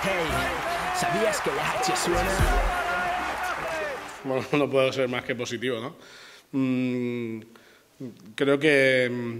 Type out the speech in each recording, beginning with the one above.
Hey, ¿sabías que la H suena? Bueno, no puedo ser más que positivo, ¿no? Creo que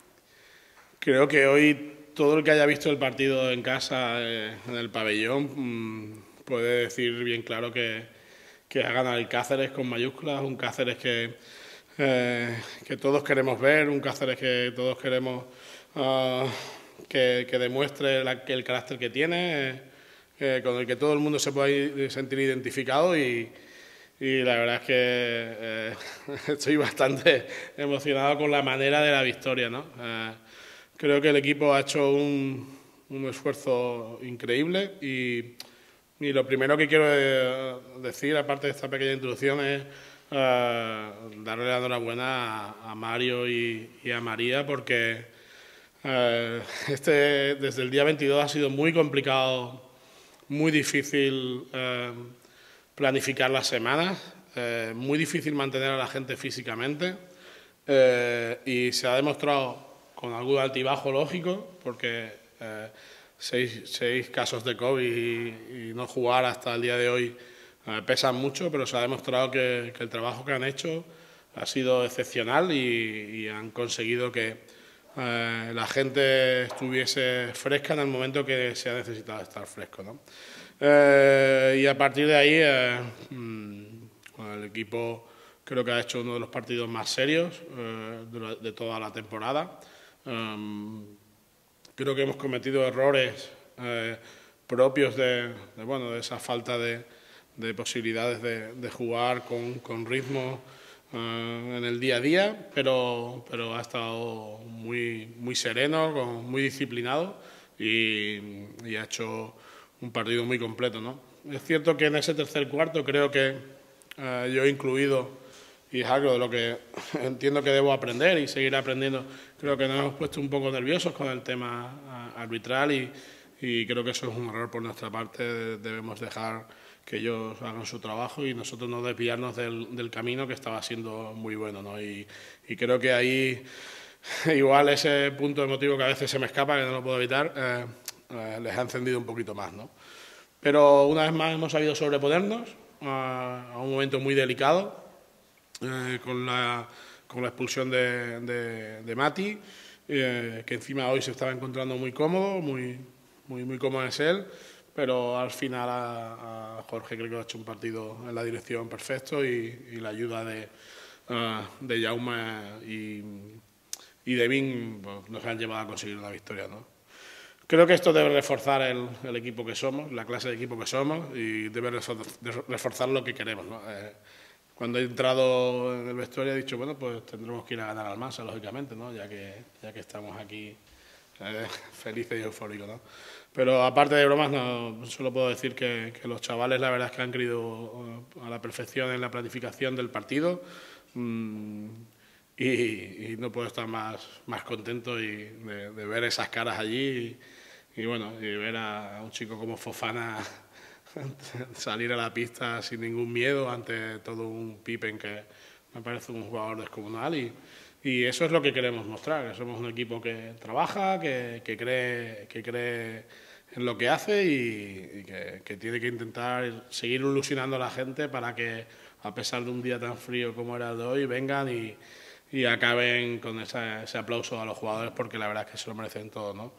hoy todo el que haya visto el partido en casa, en el pabellón, puede decir bien claro que ha ganado el Cáceres con mayúsculas, un Cáceres que todos queremos ver, un Cáceres que todos queremos que demuestre el carácter que tiene, con el que todo el mundo se pueda sentir identificado y la verdad es que estoy bastante emocionado con la manera de la victoria, ¿no? Creo que el equipo ha hecho un esfuerzo increíble y lo primero que quiero decir, aparte de esta pequeña introducción, es darle la enhorabuena a Mario y a María porque desde el día 22 ha sido muy complicado, muy difícil planificar las semanas, muy difícil mantener a la gente físicamente y se ha demostrado con algún altibajo lógico porque 6 casos de COVID y no jugar hasta el día de hoy pesan mucho, pero se ha demostrado que el trabajo que han hecho ha sido excepcional y han conseguido que la gente estuviese fresca en el momento que se ha necesitado estar fresco, ¿no? Y a partir de ahí el equipo creo que ha hecho uno de los partidos más serios de toda la temporada. Creo que hemos cometido errores propios de esa falta de posibilidades de jugar con ritmo en el día a día, pero ha estado muy sereno, muy disciplinado y ha hecho un partido muy completo, ¿no? Es cierto que en ese tercer cuarto creo que yo he incluido, y es algo de lo que entiendo que debo aprender y seguir aprendiendo, creo que nos hemos puesto un poco nerviosos con el tema arbitral y creo que eso es un error por nuestra parte. Debemos dejar que ellos hagan su trabajo y nosotros no desviarnos del camino que estaba siendo muy bueno, ¿no? Y creo que ahí igual ese punto emotivo que a veces se me escapa, que no lo puedo evitar, les ha encendido un poquito más, ¿no? Pero una vez más hemos sabido sobreponernos a un momento muy delicado con la expulsión de Mati, que encima hoy se estaba encontrando muy cómodo, muy cómodo es él, pero al final a Jorge creo que ha hecho un partido en la dirección perfecto y la ayuda de Jaume y Devin pues, nos han llevado a conseguir una victoria, ¿no? Creo que esto debe reforzar el equipo que somos, la clase de equipo que somos y debe reforzar lo que queremos, ¿no? Cuando he entrado en el vestuario he dicho, bueno, pues tendremos que ir a ganar al Mansa, lógicamente, ¿no? Ya que estamos aquí felices y eufóricos, ¿no? Pero aparte de bromas, no, solo puedo decir que los chavales la verdad es que han querido a la perfección en la planificación del partido y no puedo estar más contento de ver esas caras allí y bueno, y ver a un chico como Fofana salir a la pista sin ningún miedo ante todo un Pippen que me parece un jugador descomunal y eso es lo que queremos mostrar, que somos un equipo que trabaja, que cree en lo que hace y que tiene que intentar seguir ilusionando a la gente para que a pesar de un día tan frío como era el de hoy vengan y acaben con ese aplauso a los jugadores porque la verdad es que se lo merecen todos, ¿no?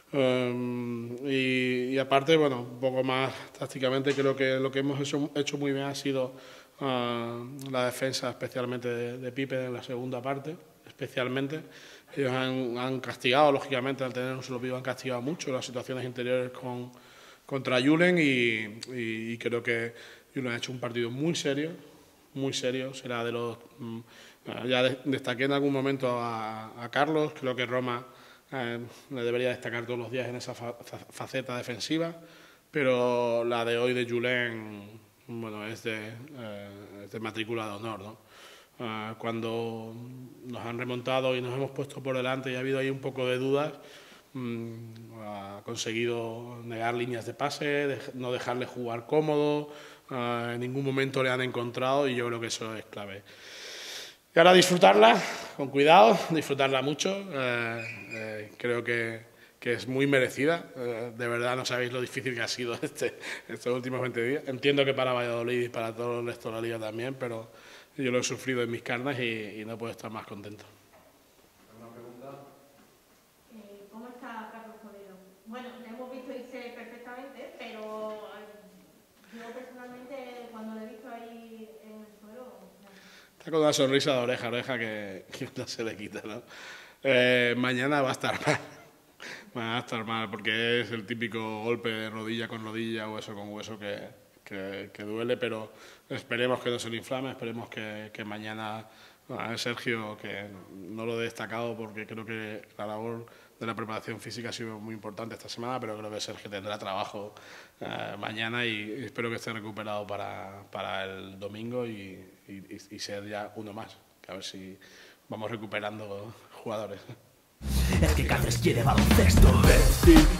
Y aparte, bueno, un poco más tácticamente creo que lo que hemos hecho muy bien ha sido la defensa especialmente de Pipe en la segunda parte, especialmente. Ellos han castigado, lógicamente, al tener un solo pivo han castigado mucho las situaciones interiores contra Julen y creo que Julen ha hecho un partido muy serio, será de los... ya destaqué en algún momento a Carlos, creo que Roma le debería destacar todos los días en esa faceta defensiva, pero la de hoy de Julen, bueno, es de matrícula de honor, ¿no? Cuando nos han remontado y nos hemos puesto por delante y ha habido ahí un poco de dudas, ha conseguido negar líneas de pase, no dejarle jugar cómodo, en ningún momento le han encontrado y yo creo que eso es clave. Y ahora disfrutarla con cuidado, disfrutarla mucho. Creo que es muy merecida. De verdad no sabéis lo difícil que ha sido estos últimos 20 días. Entiendo que para Valladolid y para todo el resto de la liga también, pero yo lo he sufrido en mis carnes y no puedo estar más contento. ¿Alguna pregunta? ¿Cómo está Carlos Jodero? Bueno, le hemos visto irse perfectamente, pero yo personalmente cuando le he visto ahí en el suelo... Está con una sonrisa de oreja a oreja que no se le quita, ¿no? Mañana va a estar mal. Va a estar mal porque es el típico golpe de rodilla con rodilla, hueso con hueso que duele, pero esperemos que no se le inflame, esperemos que mañana Sergio, que no lo he destacado porque creo que la labor de la preparación física ha sido muy importante esta semana, pero creo que Sergio tendrá trabajo mañana y espero que esté recuperado para el domingo y ser ya uno más, que a ver si vamos recuperando jugadores. Es que Cáceres quiere baloncesto. Vestir